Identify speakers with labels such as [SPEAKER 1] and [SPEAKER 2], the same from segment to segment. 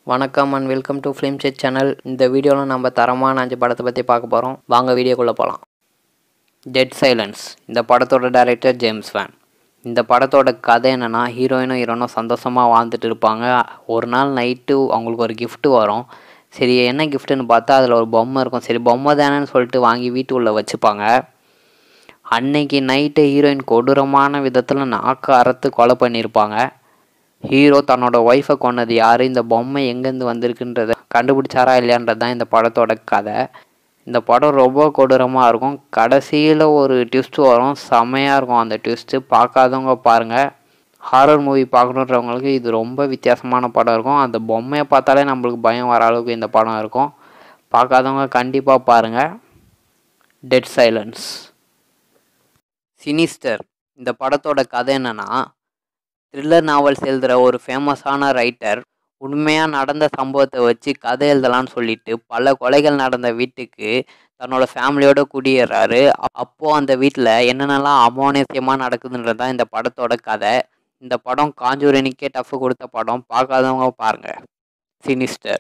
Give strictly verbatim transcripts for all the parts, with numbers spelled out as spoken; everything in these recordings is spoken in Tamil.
[SPEAKER 1] வணக்கம் and welcome to film set channel. இந்த வீடியோவில் நம்ம தரமான அஞ்சு படத்தை பற்றி பார்க்க போகிறோம். வாங்க வீடியோக்குள்ளே போகலாம். Dead silence. இந்த படத்தோட டைரக்டர் ஜேம்ஸ் வான். இந்த படத்தோட கதை என்னென்னா, ஹீரோயினும் ஹீரோனும் சந்தோஷமாக வாழ்ந்துட்டு இருப்பாங்க. ஒரு நாள் நைட்டு அவங்களுக்கு ஒரு கிஃப்ட்டு வரும். சரி, என்ன கிஃப்ட்டுன்னு பார்த்தா அதில் ஒரு பொம்மை இருக்கும். சரி, பொம்மை தானேன்னு சொல்லிட்டு வாங்கி வீட்டுக்குள்ளே வச்சுப்பாங்க. அன்னைக்கு நைட்டு ஹீரோயின் கொடூரமான விதத்தில் நாக்கு அறுத்து கொலை பண்ணியிருப்பாங்க. ஹீரோ தன்னோட ஒய்ஃபை கொன்னது யார், இந்த பொம்மை எங்கேருந்து வந்திருக்குன்றத கண்டுபிடிச்சாரா இல்லையான்றது தான் இந்த படத்தோட கதை. இந்த படம் ரொம்ப கொடூரமாக இருக்கும். கடைசியில் ஒரு ட்விஸ்ட் வரும், செமையாக இருக்கும் அந்த ட்விஸ்ட்டு. பார்க்காதவங்க பாருங்கள். ஹாரர் மூவி பார்க்கணுன்றவங்களுக்கு இது ரொம்ப வித்தியாசமான படம் இருக்கும். அந்த பொம்மையை பார்த்தாலே நம்மளுக்கு பயம் வர அளவுக்கு இந்த படம் இருக்கும். பார்க்காதவங்க கண்டிப்பாக பாருங்கள். Dead silence. சினிஸ்டர். இந்த படத்தோட கதை என்னென்னா, த்ரில்லர் நாவல்ஸ் எழுதுகிற ஒரு ஃபேமஸான ரைட்டர் உண்மையாக நடந்த சம்பவத்தை வச்சு கதை எழுதலான்னு சொல்லிட்டு பல கொலைகள் நடந்த வீட்டுக்கு தன்னோட ஃபேமிலியோடு குடியேறாரு. அப்போது அந்த வீட்டில் என்னென்னலாம் அமானுஷ்யமாக நடக்குதுன்றது தான் இந்த படத்தோட கதை. இந்த படம் காஞ்சூரினிக்கே டஃப் கொடுத்த படம். பார்க்காதவங்க பாருங்கள். சினிஸ்டர்.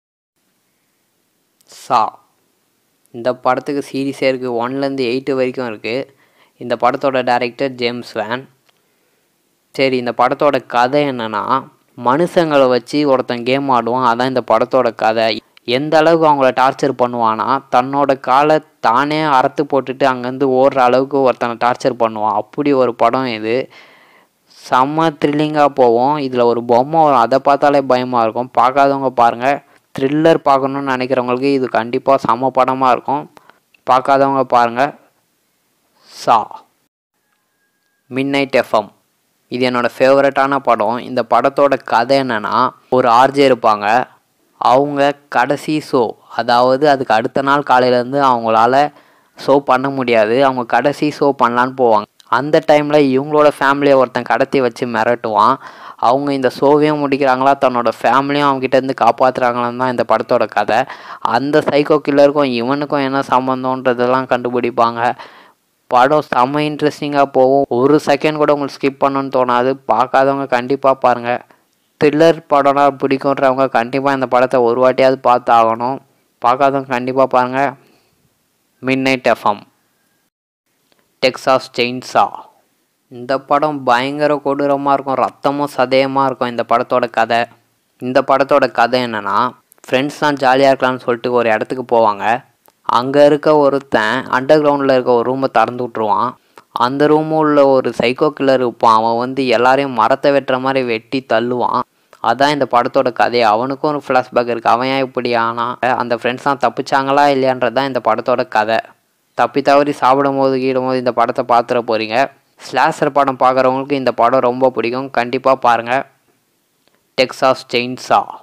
[SPEAKER 1] சா. இந்த படத்துக்கு சீரிஸே இருக்குது. ஒன்லேருந்து எயிட்டு வரைக்கும் இருக்குது. இந்த படத்தோட டைரக்டர் ஜேம்ஸ் வான். சரி, இந்த படத்தோட கதை என்னென்னா, மனுஷங்களை வச்சு ஒருத்தன் கேம் ஆடுவான். அதான் இந்த படத்தோட கதை. எந்த அளவுக்கு அவங்கள டார்ச்சர் பண்ணுவான்னா, தன்னோட காலை தானே அறுத்து போட்டுட்டு அங்கேருந்து ஓடுற அளவுக்கு ஒருத்தனை டார்ச்சர் பண்ணுவான். அப்படி ஒரு படம் இது. செம்ம த்ரில்லிங்காக போவோம். இதில் ஒரு பொம்மை வரும், அதை பார்த்தாலே பயமாக இருக்கும். பார்க்காதவங்க பாருங்கள். த்ரில்லர் பார்க்கணுன்னு நினைக்கிறவங்களுக்கு இது கண்டிப்பாக செம்ம படமாக இருக்கும். பார்க்காதவங்க பாருங்கள். சா. Midnight FM. இது என்னோடய ஃபேவரட்டான படம். இந்த படத்தோட கதை என்னென்னா, ஒரு ஆர்ஜே இருப்பாங்க. அவங்க கடைசி ஷோ, அதாவது அதுக்கு அடுத்த நாள் காலையிலேருந்து அவங்களால ஷோ பண்ண முடியாது. அவங்க கடைசி ஷோ பண்ணலான்னு போவாங்க. அந்த டைமில் இவங்களோட ஃபேமிலியை ஒருத்தன் கடத்தி வச்சு மிரட்டுவான். அவங்க இந்த ஷோவையும் முடிக்கிறாங்களா, தன்னோட ஃபேமிலியும் அவங்ககிட்டேருந்து காப்பாற்றுறாங்களான்னு தான் இந்த படத்தோட கதை. அந்த சைக்கோ கில்லருக்கும் இவனுக்கும் என்ன சம்மந்தன்றதெல்லாம் கண்டுபிடிப்பாங்க. படம் செம்ம இன்ட்ரெஸ்டிங்காக போகும். ஒரு செகண்ட் கூட உங்களுக்கு ஸ்கிப் பண்ணணுன்னு தோணாது. பார்க்காதவங்க கண்டிப்பாக பாருங்கள். த்ரில்லர் படம்னா பிடிக்குன்றவங்க கண்டிப்பாக இந்த படத்தை ஒரு வாட்டியாவது பார்த்து ஆகணும். பார்க்காதவங்க கண்டிப்பாக பாருங்கள். Midnight FM. Texas chainsaw. இந்த படம் பயங்கர கொடூரமாக இருக்கும். ரத்தமும் சதயமாக இருக்கும் இந்த படத்தோட கதை. இந்த படத்தோட கதை என்னென்னா, ஃப்ரெண்ட்ஸ்லாம் ஜாலியாக இருக்கலாம்னு சொல்லிட்டு ஒரு இடத்துக்கு போவாங்க. அங்கே இருக்க ஒருத்தன் அண்டர் கிரவுண்டில் இருக்க ஒரு ரூமை திறந்து விட்ருவான். அந்த ரூமில் உள்ள ஒரு சைக்கோ கில்லர் இருப்பான். அவன் வந்து எல்லாரையும் மரத்தை வெட்டுற மாதிரி வெட்டி தள்ளுவான். அதான் இந்த படத்தோட கதை. அவனுக்கும் ஒரு ஃப்ளாஷ்பேக் இருக்குது. அவன் ஏன் இப்படி ஆனால் அந்த ஃப்ரெண்ட்ஸ்லாம் தப்பிச்சாங்களா இல்லையான்றது தான் இந்த படத்தோட கதை. தப்பி தவறி சாப்பிடும் போது கீடும் போது இந்த படத்தை பார்த்துட போகிறீங்க. ஸ்லாஷர் படம் பார்க்குறவங்களுக்கு இந்த படம் ரொம்ப பிடிக்கும். கண்டிப்பாக பாருங்கள். Texas chainsaw.